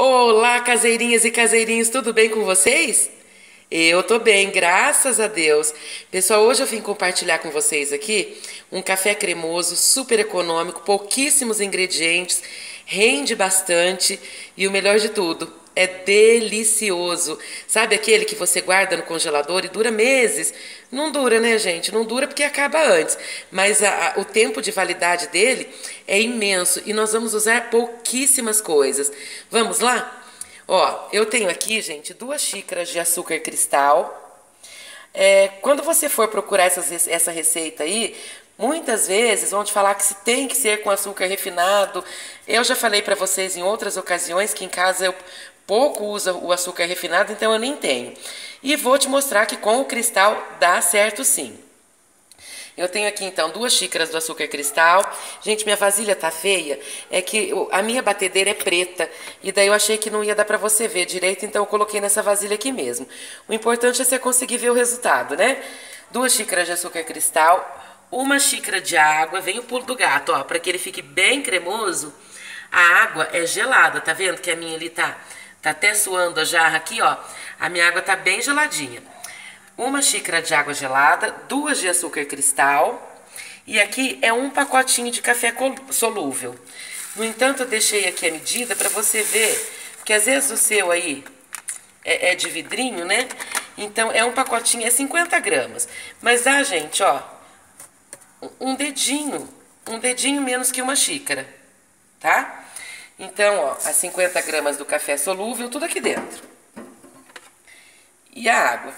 Olá, caseirinhas e caseirinhos, tudo bem com vocês? Eu tô bem, graças a Deus. Pessoal, hoje eu vim compartilhar com vocês aqui um café cremoso, super econômico, pouquíssimos ingredientes, rende bastante e o melhor de tudo, é delicioso. Sabe aquele que você guarda no congelador e dura meses? Não dura, né, gente? Não dura porque acaba antes. Mas o tempo de validade dele é imenso e nós vamos usar pouquíssimas coisas. Vamos lá? Ó, eu tenho aqui, gente, 2 xícaras de açúcar cristal. Quando você for procurar essa receita aí, muitas vezes vão te falar que se tem que ser com açúcar refinado. Eu já falei para vocês em outras ocasiões que em casa eu pouco uso o açúcar refinado, então eu nem tenho. E vou te mostrar que com o cristal dá certo sim. Eu tenho aqui então 2 xícaras do açúcar cristal. Gente, minha vasilha tá feia. É que a minha batedeira é preta. E daí eu achei que não ia dar pra você ver direito, então eu coloquei nessa vasilha aqui mesmo. O importante é você conseguir ver o resultado, né? 2 xícaras de açúcar cristal. 1 xícara de água. Vem o pulo do gato, ó. Pra que ele fique bem cremoso. A água é gelada, tá vendo que a minha ali tá até suando a jarra aqui, ó. A minha água tá bem geladinha. 1 xícara de água gelada, 2 de açúcar cristal e aqui é um pacotinho de café solúvel. No entanto, eu deixei aqui a medida para você ver, porque às vezes o seu aí é de vidrinho, né? Então é um pacotinho, é 50 gramas. Mas dá, gente, ó, um dedinho menos que 1 xícara, tá? Então, ó, as 50 gramas do café solúvel, tudo aqui dentro. E a água.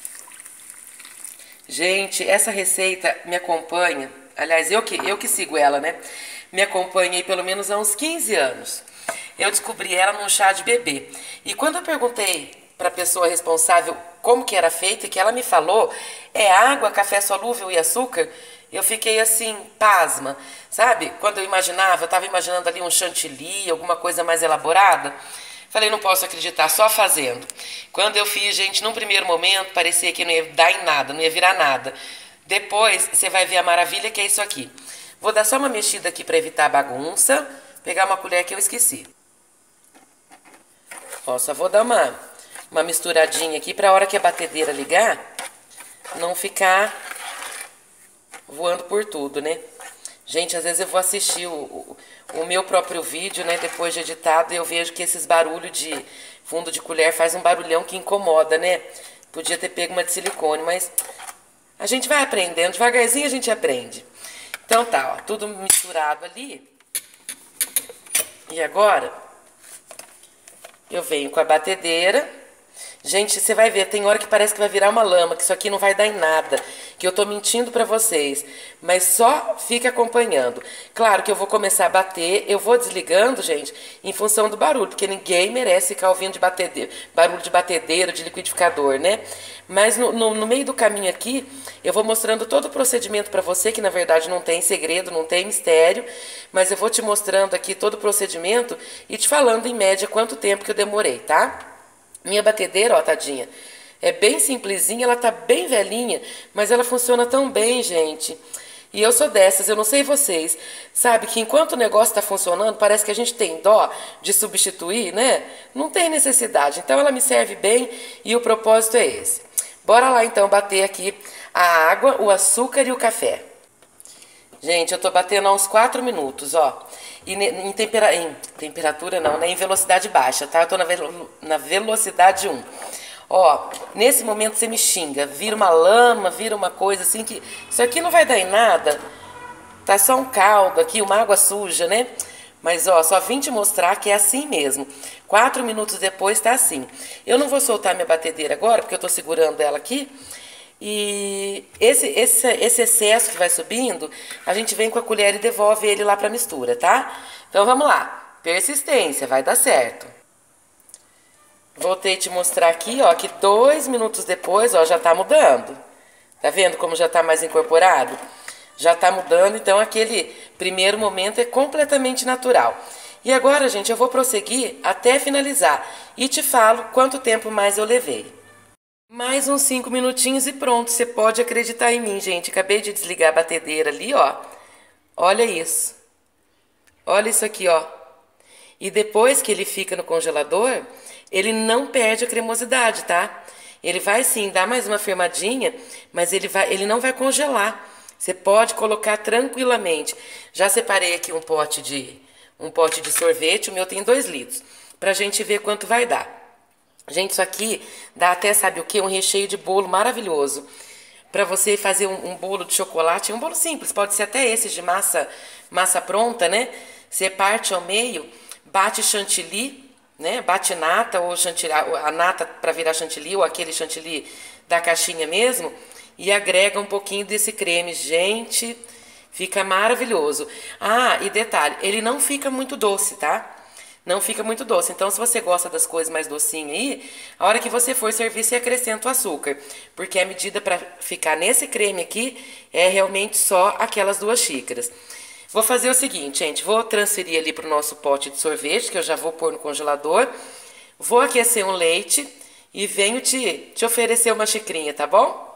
Gente, essa receita me acompanha, aliás, eu que sigo ela, né? Me acompanha aí pelo menos há uns 15 anos. Eu descobri ela num chá de bebê. E quando eu perguntei para a pessoa responsável como que era feita, e que ela me falou, é água, café solúvel e açúcar, eu fiquei assim, pasma, sabe? Quando eu estava imaginando ali um chantilly, alguma coisa mais elaborada. Falei, não posso acreditar, só fazendo. Quando eu fiz, gente, num primeiro momento, parecia que não ia dar em nada, não ia virar nada. Depois, você vai ver a maravilha que é isso aqui. Vou dar só uma mexida aqui para evitar a bagunça. Pegar uma colher que eu esqueci. Ó, só vou dar uma misturadinha aqui para a hora que a batedeira ligar, não ficar voando por tudo, né? Gente, às vezes eu vou assistir o meu próprio vídeo, né, depois de editado, e eu vejo que esses barulhos de fundo de colher faz um barulhão que incomoda, né? Podia ter pego uma de silicone, mas a gente vai aprendendo, devagarzinho a gente aprende. Então tá, ó, tudo misturado ali. E agora eu venho com a batedeira. Gente, você vai ver, tem hora que parece que vai virar uma lama, que isso aqui não vai dar em nada, que eu tô mentindo pra vocês, mas só fica acompanhando. Claro que eu vou começar a bater, eu vou desligando, gente, em função do barulho, porque ninguém merece ficar ouvindo barulho de batedeira, de liquidificador, né? Mas no meio do caminho aqui, eu vou mostrando todo o procedimento pra você, que na verdade não tem segredo, não tem mistério, mas eu vou te mostrando aqui todo o procedimento e te falando em média quanto tempo que eu demorei, tá? Minha batedeira, ó, tadinha, é bem simplesinha, ela tá bem velhinha, mas ela funciona tão bem, gente. E eu sou dessas, eu não sei vocês, sabe que enquanto o negócio tá funcionando, parece que a gente tem dó de substituir, né? Não tem necessidade. Então ela me serve bem e o propósito é esse. Bora lá então bater aqui a água, o açúcar e o café. Gente, eu tô batendo há uns 4 minutos, ó. E em temperatura não, né? Em velocidade baixa, tá? Eu tô na velocidade 1. Ó, nesse momento você me xinga, vira uma lama, vira uma coisa assim que... Isso aqui não vai dar em nada. Tá só um caldo aqui, uma água suja, né? Mas, ó, só vim te mostrar que é assim mesmo. 4 minutos depois tá assim. Eu não vou soltar minha batedeira agora, porque eu tô segurando ela aqui. E esse excesso que vai subindo, a gente vem com a colher e devolve ele lá para a mistura, tá? Então vamos lá. Persistência, vai dar certo. Voltei te mostrar aqui, ó, que 2 minutos depois, ó, já tá mudando. Tá vendo como já tá mais incorporado? Já tá mudando, então aquele primeiro momento é completamente natural. E agora, gente, eu vou prosseguir até finalizar e te falo quanto tempo mais eu levei. Mais uns 5 minutinhos e pronto, você pode acreditar em mim, gente. Acabei de desligar a batedeira ali, ó. Olha isso. Olha isso aqui, ó. E depois que ele fica no congelador, ele não perde a cremosidade, tá? Ele vai sim dar mais uma firmadinha, mas ele não vai congelar. Você pode colocar tranquilamente. Já separei aqui um pote de sorvete, o meu tem 2 litros, pra gente ver quanto vai dar. Gente, isso aqui dá até, sabe o quê? Um recheio de bolo maravilhoso. Para você fazer um bolo de chocolate, um bolo simples, pode ser até esses de massa pronta, né? Você parte ao meio, bate chantilly, né? Bate nata ou chantilly, a nata para virar chantilly ou aquele chantilly da caixinha mesmo e agrega um pouquinho desse creme. Gente, fica maravilhoso. Ah, e detalhe, ele não fica muito doce, tá? Não fica muito doce. Então, se você gosta das coisas mais docinhas aí, a hora que você for servir, você acrescenta o açúcar. Porque a medida para ficar nesse creme aqui é realmente só aquelas 2 xícaras. Vou fazer o seguinte, gente. Vou transferir ali para o nosso pote de sorvete, que eu já vou pôr no congelador. Vou aquecer um leite e venho te oferecer uma xicrinha, tá bom?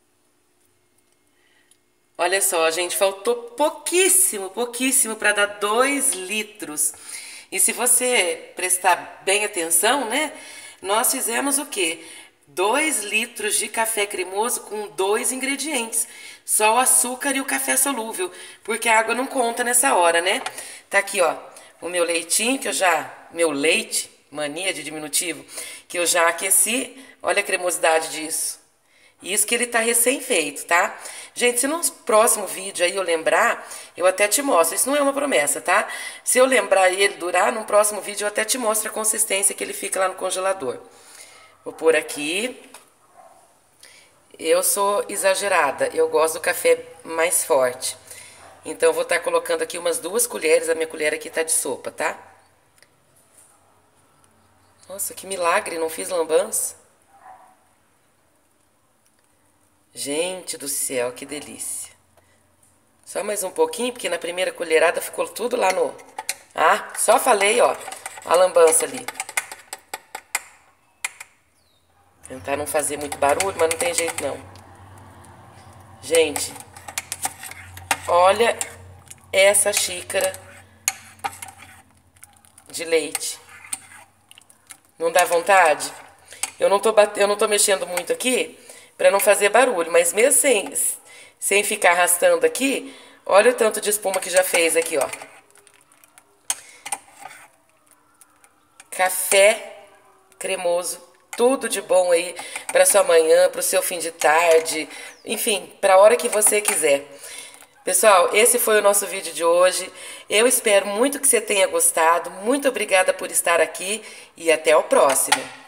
Olha só, gente, faltou pouquíssimo para dar 2 litros. E se você prestar bem atenção, né? Nós fizemos o quê? 2 litros de café cremoso com 2 ingredientes. Só o açúcar e o café solúvel, porque a água não conta nessa hora, né? Tá aqui, ó, o meu leitinho, meu leite, mania de diminutivo, que eu já aqueci. Olha a cremosidade disso. Isso que ele tá recém-feito, tá? Gente, se no próximo vídeo aí eu lembrar, eu até te mostro. Isso não é uma promessa, tá? Se eu lembrar e ele durar, no próximo vídeo eu até te mostro a consistência que ele fica lá no congelador. Vou pôr aqui. Eu sou exagerada, eu gosto do café mais forte. Então eu vou estar colocando aqui umas 2 colheres, a minha colher aqui tá de sopa, tá? Nossa, que milagre, não fiz lambança. Gente do céu, que delícia. Só mais um pouquinho, porque na primeira colherada ficou tudo lá no... Ah, só falei, ó, a lambança ali. Tentar não fazer muito barulho, mas não tem jeito não. Gente, olha essa xícara de leite. Não dá vontade? Eu não tô mexendo muito aqui para não fazer barulho, mas mesmo sem ficar arrastando aqui, olha o tanto de espuma que já fez aqui, ó. Café cremoso, tudo de bom aí para sua manhã, para o seu fim de tarde, enfim, para a hora que você quiser. Pessoal, esse foi o nosso vídeo de hoje. Eu espero muito que você tenha gostado. Muito obrigada por estar aqui e até o próximo.